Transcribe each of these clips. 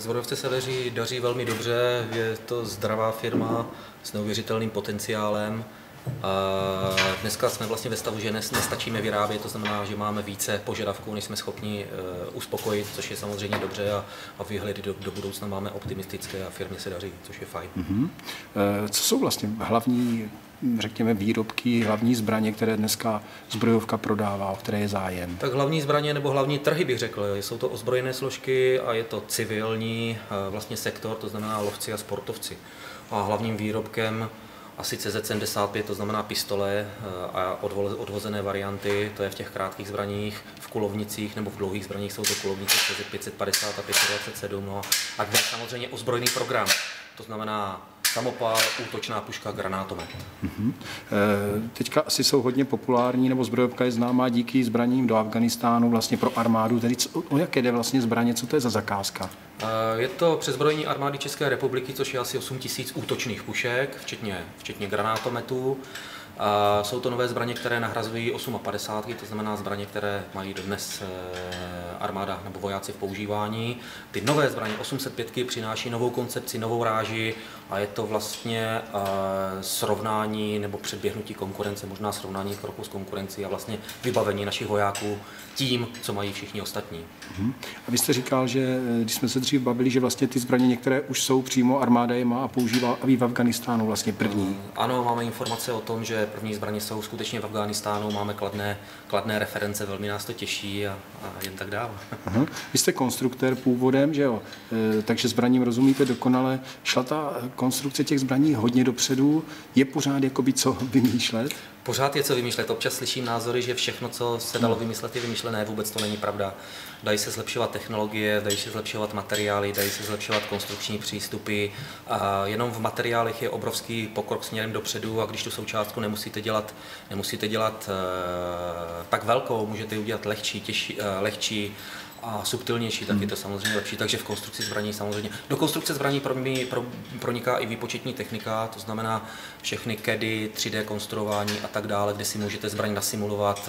Zbrojovce se daří velmi dobře, je to zdravá firma s neuvěřitelným potenciálem. Dneska jsme vlastně ve stavu, že nestačíme vyrábět, to znamená, že máme více požadavků, než jsme schopni uspokojit, což je samozřejmě dobře a výhledy do budoucna máme optimistické a firmě se daří, což je fajn. Co jsou vlastně hlavní, řekněme, výrobky, hlavní zbraně, které dneska zbrojovka prodává, o které je zájem? Tak hlavní zbraně nebo hlavní trhy bych řekl, jsou to ozbrojené složky a je to civilní vlastně sektor, to znamená lovci a sportovci. A hlavním výrobkem asi CZ75, to znamená pistole a odvozené varianty, to je v těch krátkých zbraních, v kulovnicích nebo v dlouhých zbraních jsou to kulovnice CZ550 a 527, no a kde je samozřejmě ozbrojený program, to znamená samopal, útočná puška, granátomet. Teďka asi jsou hodně populární, nebo zbrojovka je známá díky zbraním do Afghánistánu, vlastně pro armádu. Tedy o jaké jde vlastně zbraně, co to je za zakázka? Je to přezbrojení armády České republiky, což je asi 8 000 útočných pušek, včetně granátometů. Jsou to nové zbraně, které nahrazují 58, to znamená zbraně, které mají dodnes armáda nebo vojáci v používání. Ty nové zbraně 805 přináší novou koncepci, novou ráži a je to vlastně srovnání nebo předběhnutí konkurence, možná srovnání kroku s konkurencí a vlastně vybavení našich vojáků tím, co mají všichni ostatní. A vy jste říkal, že když jsme se dřív bavili, že vlastně ty zbraně některé už jsou přímo armáda je má a používá a ví v Afghánistánu vlastně první. Ano, máme informace o tom, že první zbraně jsou skutečně v Afghánistánu, máme kladné reference, velmi nás to těší a jen tak dále. Vy jste konstruktér původem, že jo? Takže zbraním rozumíte dokonale. Šla ta konstrukce těch zbraní hodně dopředu, je pořád jakoby co vymýšlet? Pořád je co vymýšlet. Občas slyším názory, že všechno, co se dalo vymyslet, je vymyšlené. Vůbec to není pravda. Dají se zlepšovat technologie, dají se zlepšovat materiály, dají se zlepšovat konstrukční přístupy. A jenom v materiálech je obrovský pokrok směrem dopředu a když tu součástku nemusíte dělat tak velkou, můžete ji udělat lehčí a subtilnější, tak je to samozřejmě lepší. Takže v konstrukci zbraní samozřejmě. Do konstrukce zbraní proniká i výpočetní technika, to znamená všechny CADy, 3D konstruování a tak dále, kde si můžete zbraň nasimulovat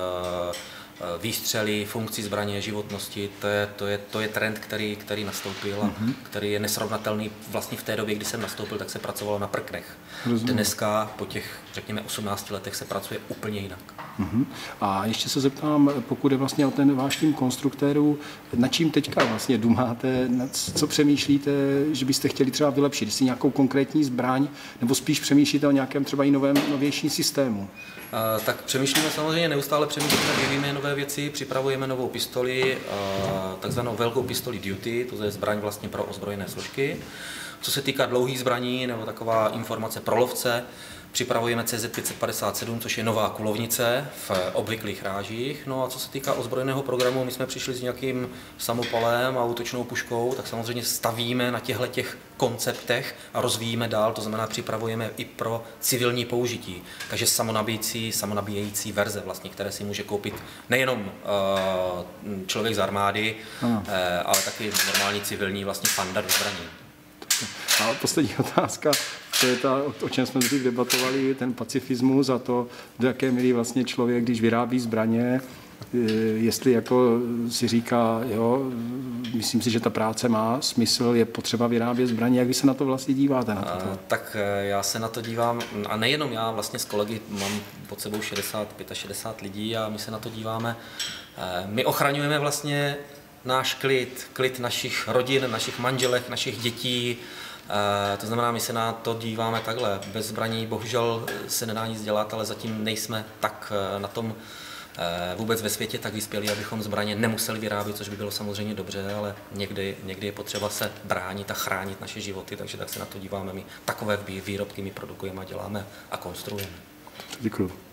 výstřely, funkci zbraně, životnosti. To je trend, který nastoupil a který je nesrovnatelný. Vlastně v té době, kdy jsem nastoupil, tak se pracovalo na prknech. Dneska po těch, řekněme, 18 letech se pracuje úplně jinak. A ještě se zeptám, pokud je vlastně o ten váš tým konstruktérů, nad čím teďka vlastně dumáte, co přemýšlíte, že byste chtěli třeba vylepšit, jestli nějakou konkrétní zbraň, nebo spíš přemýšlíte o nějakém třeba i novějším systému? Tak přemýšlíme samozřejmě, neustále přemýšlíme, vyvíjíme nové věci, připravujeme novou pistoli, takzvanou velkou pistoli Duty, to je zbraň vlastně pro ozbrojené složky. Co se týká dlouhých zbraní, nebo taková informace pro lovce, připravujeme CZ557, což je nová kulovnice v obvyklých rážích. No a co se týká ozbrojeného programu, my jsme přišli s nějakým samopalem a útočnou puškou, tak samozřejmě stavíme na těchto konceptech a rozvíjíme dál, to znamená připravujeme i pro civilní použití. Takže samonabíjející verze, vlastně, které si může koupit nejenom člověk z armády, ale taky normální civilní vlastně fanda do zbraní. A poslední otázka, to je ta, o čem jsme dřív debatovali, ten pacifismus a to, do jaké míry vlastně člověk, když vyrábí zbraně, jestli jako si říká, jo, myslím si, že ta práce má smysl, je potřeba vyrábět zbraně, jak vy se na to vlastně díváte? Na to? Tak já se na to dívám, a nejenom já, vlastně s kolegy mám pod sebou 65 lidí a my se na to díváme. My ochraňujeme vlastně náš klid našich rodin, našich manželek, našich dětí. To znamená, my se na to díváme takhle. Bez zbraní bohužel se nedá nic dělat, ale zatím nejsme tak na tom vůbec ve světě tak vyspělí, abychom zbraně nemuseli vyrábět, což by bylo samozřejmě dobře, ale někdy je potřeba se bránit a chránit naše životy, takže tak se na to díváme. My takové výrobky my produkujeme a děláme a konstruujeme. Děkuji.